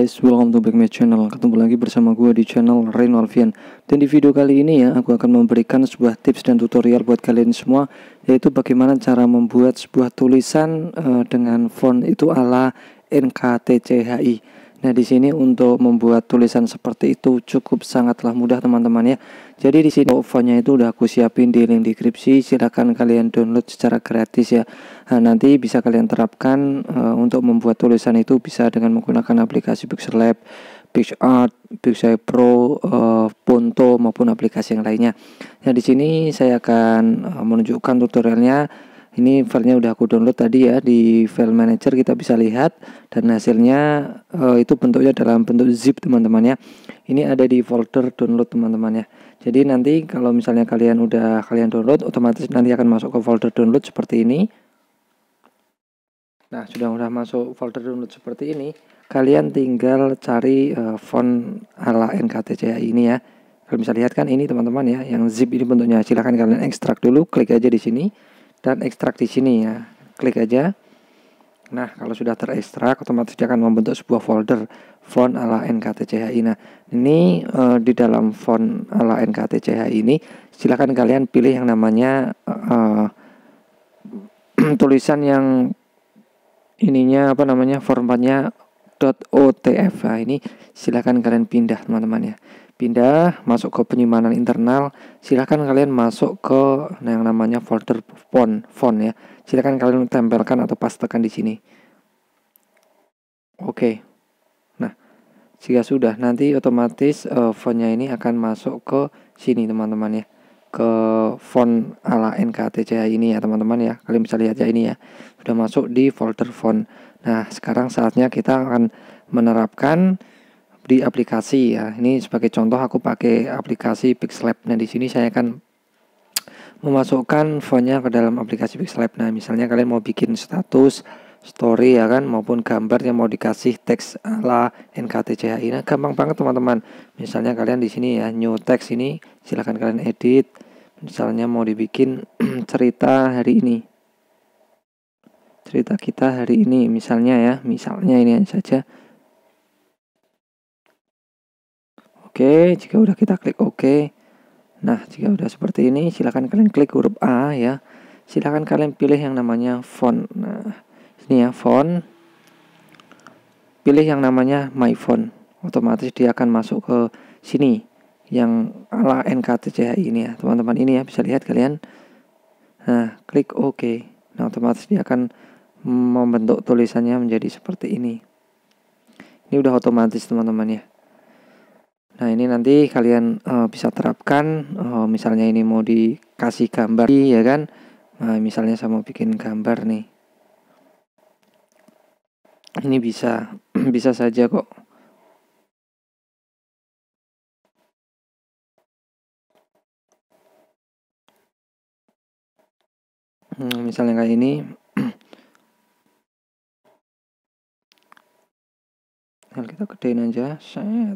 guys, welcome to back my channel. Ketemu lagi bersama gue di channel Rain Alfian. Dan di video kali ini ya, aku akan memberikan sebuah tips dan tutorial buat kalian semua, yaitu bagaimana cara membuat sebuah tulisan dengan font itu ala NKTCHI. Nah, di sini untuk membuat tulisan seperti itu cukup sangatlah mudah teman-teman ya. Jadi di sini fontnya itu udah aku siapin di link deskripsi, silahkan kalian download secara gratis ya. Nah, nanti bisa kalian terapkan untuk membuat tulisan itu bisa dengan menggunakan aplikasi Pixellab, PixArt, Pixel Pro, Ponto maupun aplikasi yang lainnya. Nah, di sini saya akan menunjukkan tutorialnya. Ini filenya udah aku download tadi ya, di file manager kita bisa lihat, dan hasilnya itu bentuknya dalam bentuk zip teman-teman ya. Ini ada di folder download teman-teman ya. Jadi nanti kalau misalnya kalian download, otomatis nanti akan masuk ke folder download seperti ini. Nah, sudah masuk folder download seperti ini, kalian tinggal cari font ala NKTCHI ini ya. Kalau bisa lihat kan ini teman-teman ya, yang zip ini bentuknya. Silahkan kalian ekstrak dulu, klik aja di sini dan ekstrak di sini ya, klik aja. Nah, kalau sudah terekstrak, otomatis dia akan membentuk sebuah folder font ala NKTCHI. Nah, ini di dalam font ala NKTCHI ini, silakan kalian pilih yang namanya tulisan yang ininya apa namanya, formatnya .otf. Nah, ini silakan kalian pindah teman-teman ya. Pindah, masuk ke penyimpanan internal, silahkan kalian masuk ke yang namanya folder font ya. Silahkan kalian tempelkan atau pastekan di sini. Oke. Nah, jika sudah, nanti otomatis fontnya ini akan masuk ke sini teman-teman ya, ke font ala NKTCHI ini ya teman-teman ya. Kalian bisa lihat ya, ini ya sudah masuk di folder font. Nah, sekarang saatnya kita akan menerapkan di aplikasi ya. Ini sebagai contoh aku pakai aplikasi Pixellab. Nah, di sini saya akan memasukkan fontnya ke dalam aplikasi Pixellab. Nah, misalnya kalian mau bikin status, story ya kan, maupun gambar yang mau dikasih teks ala NKTCHI. Nah, gampang banget teman-teman. Misalnya kalian di sini ya, new text ini, silahkan kalian edit. Misalnya mau dibikin cerita hari ini. Cerita kita hari ini misalnya ya, misalnya ini saja. Oke, jika udah kita klik OK. Nah, jika udah seperti ini, silakan kalian klik huruf A ya. Silakan kalian pilih yang namanya font. Nah, ini ya font. Pilih yang namanya My Font. Otomatis dia akan masuk ke sini yang ala NKTCHI ini ya, teman-teman. Ini ya, bisa lihat kalian. Nah, klik OK. Nah, otomatis dia akan membentuk tulisannya menjadi seperti ini. Ini udah otomatis teman-teman ya. Nah, ini nanti kalian bisa terapkan, misalnya ini mau dikasih gambar ya kan. Nah, misalnya saya mau bikin gambar nih. Ini bisa bisa saja kok. Misalnya kayak ini. Nah, kita gedein aja, set.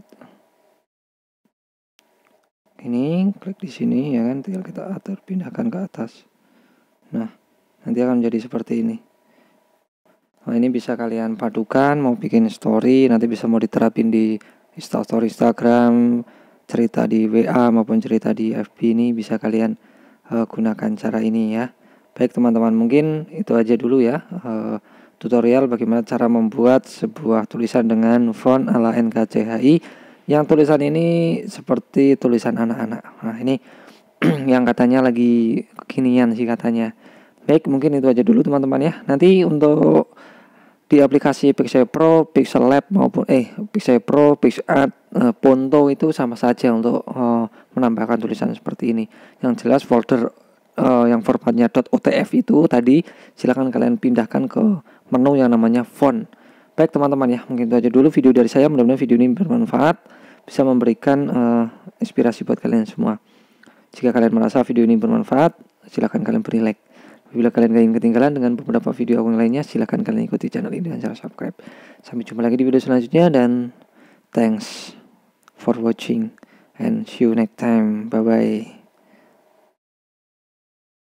Ini klik di sini ya kan, tinggal kita atur, pindahkan ke atas. Nah, nanti akan menjadi seperti ini. Nah, ini bisa kalian padukan, mau bikin story, nanti bisa mau diterapin di story Instagram, cerita di WA maupun cerita di FB, ini bisa kalian gunakan cara ini ya. Baik teman-teman, mungkin itu aja dulu ya tutorial bagaimana cara membuat sebuah tulisan dengan font ala NKTCHI. Yang tulisan ini seperti tulisan anak-anak. Nah, ini yang katanya lagi kekinian sih katanya. Baik, mungkin itu aja dulu teman-teman ya. Nanti untuk di aplikasi Pixel Pro, Pixellab maupun Pixel Pro, PixArt, Ponto itu sama saja untuk menambahkan tulisan seperti ini. Yang jelas folder yang formatnya .otf itu tadi silakan kalian pindahkan ke menu yang namanya font. Baik teman-teman ya, mungkin itu aja dulu video dari saya. Mudah-mudahan video ini bermanfaat, bisa memberikan inspirasi buat kalian semua. Jika kalian merasa video ini bermanfaat, silakan kalian beri like. Bila kalian ingin ketinggalan dengan beberapa video aku lainnya, silahkan kalian ikuti channel ini dengan cara subscribe. Sampai jumpa lagi di video selanjutnya, dan thanks for watching and see you next time. Bye bye.